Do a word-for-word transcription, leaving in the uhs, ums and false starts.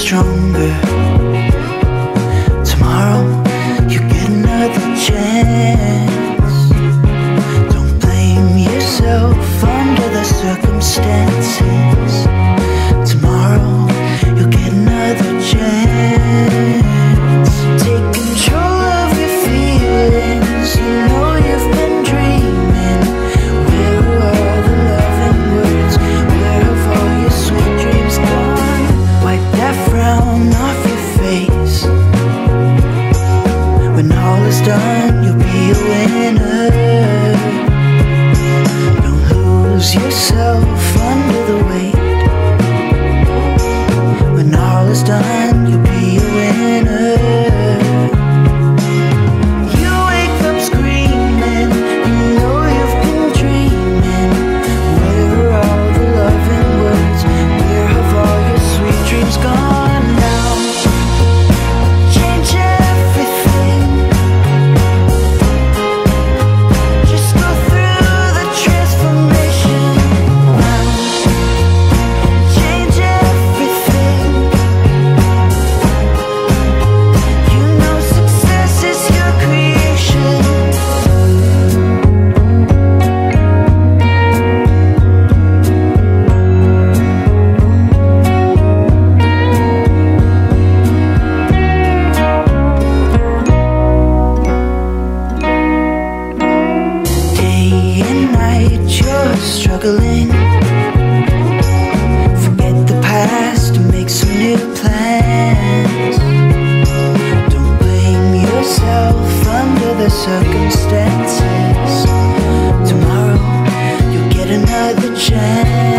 stronger. Tomorrow you get another chance. Don't blame yourself under the circumstances. Tomorrow you'll get another chance. Take control of your feelings. You know you've been dreaming. Where are all the loving words? Where have all your sweet dreams gone? Wipe that frown off your face. When all is done, you'll be a winner. Don't lose yourself under the weight. When all is done, you'll be a winner. You wake up screaming, you know you've been dreaming. Where are all the loving words? Where have all your sweet dreams gone now? Change everything. Just go through the transformation now. Change everything. You know success is your creation. Day and night you're struggling. Forget the past and make some new plans. Don't blame yourself under the circumstances. Tomorrow you'll get another chance.